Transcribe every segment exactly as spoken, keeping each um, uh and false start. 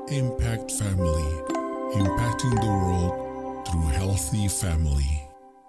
Impact Family, impacting the world through healthy family.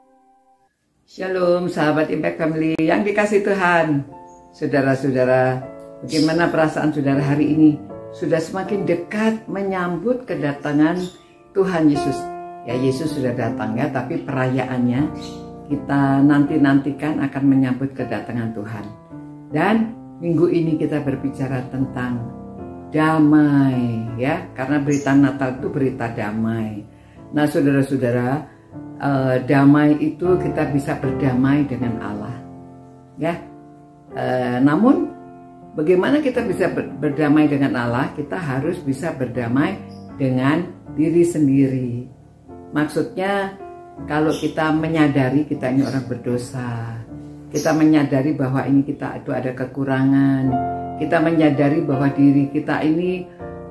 Shalom sahabat Impact Family yang dikasih Tuhan. Saudara-saudara, bagaimana perasaan saudara hari ini? Sudah semakin dekat menyambut kedatangan Tuhan Yesus. Ya, Yesus sudah datang ya, tapi perayaannya kita nanti-nantikan akan menyambut kedatangan Tuhan. Dan minggu ini kita berbicara tentang damai ya, karena berita Natal itu berita damai. Nah saudara-saudara, eh, damai itu kita bisa berdamai dengan Allah ya. Eh, namun bagaimana kita bisa berdamai dengan Allah? Kita harus bisa berdamai dengan diri sendiri. Maksudnya kalau kita menyadari kita ini orang berdosa, kita menyadari bahwa ini kita itu ada kekurangan, kita menyadari bahwa diri kita ini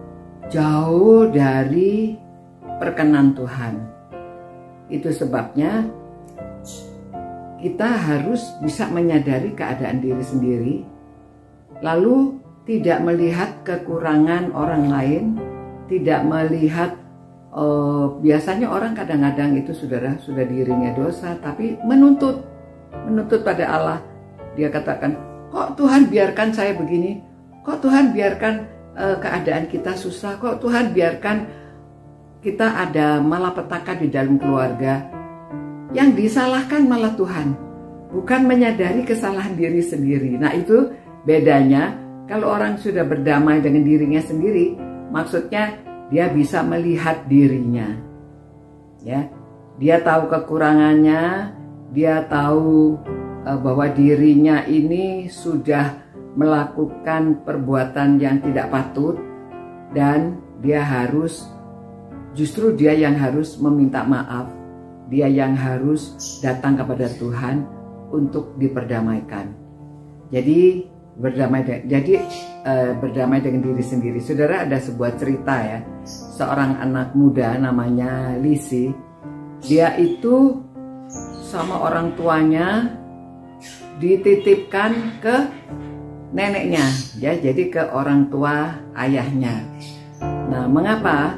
jauh dari perkenan Tuhan. Itu sebabnya kita harus bisa menyadari keadaan diri sendiri, lalu tidak melihat kekurangan orang lain, tidak melihat oh, biasanya orang kadang-kadang itu saudara sudah dirinya dosa, tapi menuntut menuntut pada Allah. Dia katakan, kok Tuhan biarkan saya begini? Kok Tuhan biarkan uh, keadaan kita susah? Kok Tuhan biarkan kita ada malapetaka di dalam keluarga? Yang disalahkan malah Tuhan, bukan menyadari kesalahan diri sendiri. Nah itu bedanya. Kalau orang sudah berdamai dengan dirinya sendiri, maksudnya dia bisa melihat dirinya. Ya, dia tahu kekurangannya, dia tahu bahwa dirinya ini sudah melakukan perbuatan yang tidak patut, dan dia harus, justru dia yang harus meminta maaf, dia yang harus datang kepada Tuhan untuk diperdamaikan. Jadi berdamai, jadi eh, berdamai dengan diri sendiri. Saudara, ada sebuah cerita ya, seorang anak muda namanya Lisi. Dia itu sama orang tuanya dititipkan ke neneknya ya, jadi ke orang tua ayahnya. Nah, mengapa?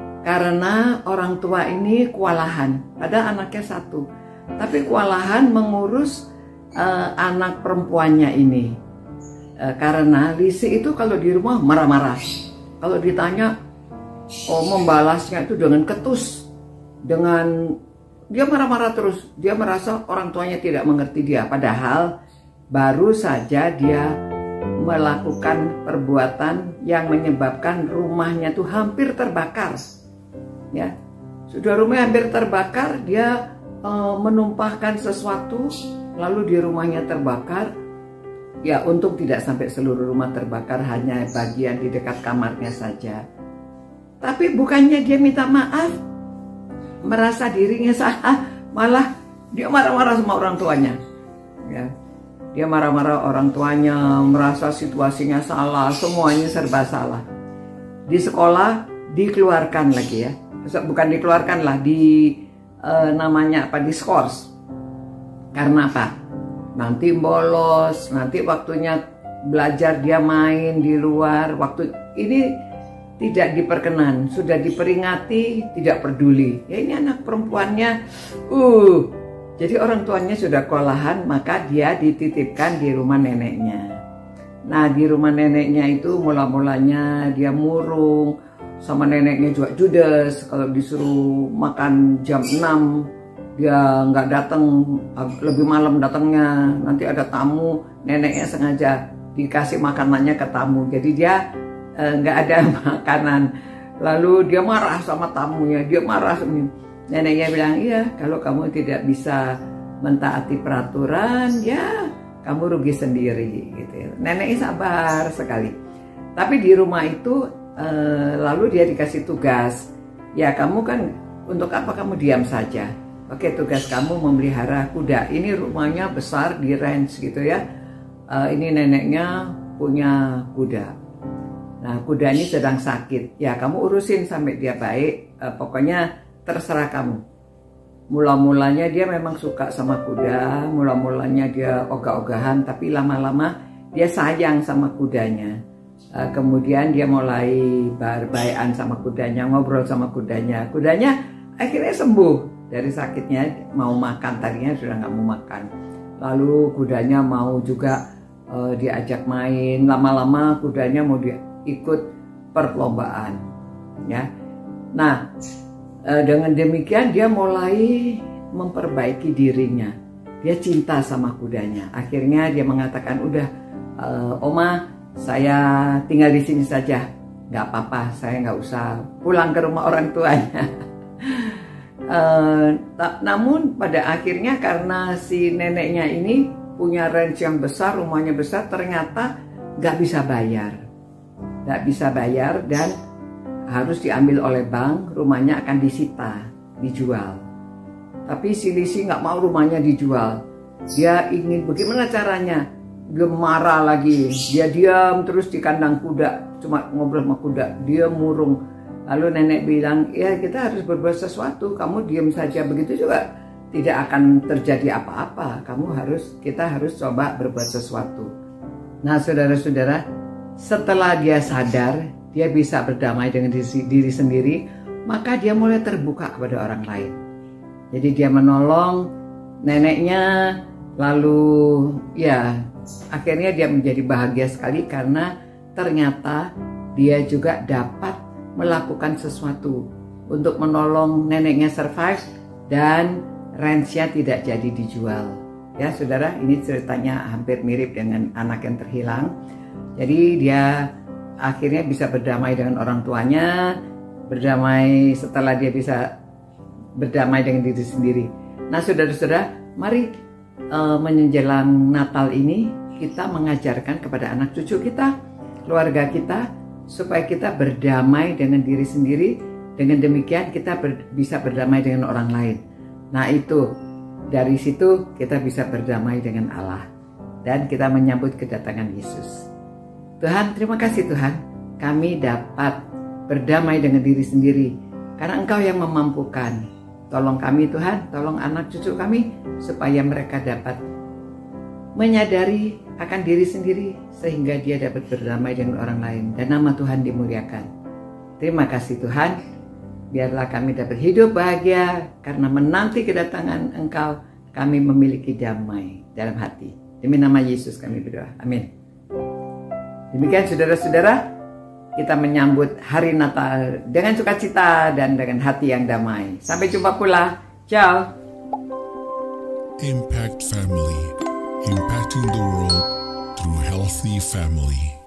Karena orang tua ini kewalahan, ada anaknya satu, tapi kewalahan mengurus uh, anak perempuannya ini. Uh, karena Lisi itu kalau di rumah marah-marah, kalau ditanya oh membalasnya itu dengan ketus, dengan dia marah-marah terus. Dia merasa orang tuanya tidak mengerti dia. Padahal baru saja dia melakukan perbuatan yang menyebabkan rumahnya tuh hampir terbakar. Ya, sudah rumahnya hampir terbakar. Dia e, menumpahkan sesuatu, lalu di rumahnya terbakar. Ya, untung tidak sampai seluruh rumah terbakar, hanya bagian di dekat kamarnya saja. Tapi bukannya dia minta maaf, merasa dirinya salah, malah dia marah-marah sama orang tuanya ya. Dia marah-marah orang tuanya, merasa situasinya salah, semuanya serba salah. Di sekolah dikeluarkan lagi ya, bukan dikeluarkan lah, di eh, namanya apa, diskors. Karena apa? Nanti bolos, nanti waktunya belajar dia main di luar, waktu ini tidak diperkenan, sudah diperingati, tidak peduli. Ya ini anak perempuannya, uh, jadi orang tuanya sudah kewalahan, maka dia dititipkan di rumah neneknya. Nah di rumah neneknya itu mula-mulanya dia murung, sama neneknya juga judes. Kalau disuruh makan jam enam, dia nggak datang, lebih malam datangnya. Nanti ada tamu, neneknya sengaja dikasih makanannya ke tamu, jadi dia nggak ada makanan. Lalu dia marah sama tamunya, dia marah. Neneknya bilang, iya kalau kamu tidak bisa mentaati peraturan, ya kamu rugi sendiri gitu ya. Neneknya sabar sekali. Tapi di rumah itu eh, lalu dia dikasih tugas, ya kamu kan untuk apa kamu diam saja. Oke, tugas kamu memelihara kuda. Ini rumahnya besar di ranch gitu ya. Eh, ini neneknya punya kuda. Nah kuda ini sedang sakit, ya kamu urusin sampai dia baik, eh, pokoknya terserah kamu. Mula-mulanya dia memang suka sama kuda, mula-mulanya dia ogah-ogahan, tapi lama-lama dia sayang sama kudanya. Uh, kemudian dia mulai berbaikan sama kudanya, ngobrol sama kudanya. Kudanya akhirnya sembuh dari sakitnya, mau makan, tadinya sudah nggak mau makan. Lalu kudanya mau juga uh, diajak main. Lama-lama kudanya mau dia ikut perlombaan. Ya, nah uh, dengan demikian dia mulai memperbaiki dirinya. Dia cinta sama kudanya. Akhirnya dia mengatakan, udah uh, Oma, saya tinggal di sini saja, nggak apa-apa, saya nggak usah pulang ke rumah orang tuanya. uh, namun pada akhirnya karena si neneknya ini punya range yang besar, rumahnya besar, ternyata nggak bisa bayar, nggak bisa bayar dan harus diambil oleh bank, rumahnya akan disita, dijual. Tapi si Lisi nggak mau rumahnya dijual, dia ingin bagaimana caranya. Dia marah lagi, dia diam terus di kandang kuda, cuma ngobrol sama kuda, dia murung. Lalu nenek bilang, ya kita harus berbuat sesuatu, kamu diam saja begitu juga tidak akan terjadi apa-apa. Kamu harus, kita harus coba berbuat sesuatu. Nah saudara-saudara, setelah dia sadar, dia bisa berdamai dengan diri, diri sendiri, maka dia mulai terbuka kepada orang lain. Jadi dia menolong neneknya, lalu ya akhirnya dia menjadi bahagia sekali karena ternyata dia juga dapat melakukan sesuatu untuk menolong neneknya survive dan ranch-nya tidak jadi dijual. Ya saudara, ini ceritanya hampir mirip dengan anak yang terhilang. Jadi dia akhirnya bisa berdamai dengan orang tuanya, berdamai setelah dia bisa berdamai dengan diri sendiri. Nah saudara-saudara, mari uh, menjelang Natal ini kita mengajarkan kepada anak cucu kita, keluarga kita, supaya kita berdamai dengan diri sendiri. Dengan demikian kita ber, bisa berdamai dengan orang lain. Nah itu, dari situ kita bisa berdamai dengan Allah. Dan kita menyambut kedatangan Yesus. Tuhan, terima kasih Tuhan, kami dapat berdamai dengan diri sendiri. Karena Engkau yang memampukan. Tolong kami Tuhan, tolong anak cucu kami, supaya mereka dapat menyadari akan diri sendiri sehingga dia dapat berdamai dengan orang lain dan nama Tuhan dimuliakan. Terima kasih Tuhan, biarlah kami dapat hidup bahagia karena menanti kedatangan Engkau, kami memiliki damai dalam hati. Demi nama Yesus kami berdoa, amin. Demikian saudara-saudara, kita menyambut hari Natal dengan sukacita dan dengan hati yang damai. Sampai jumpa pula, ciao. Impact Family, impacting the world through healthy family.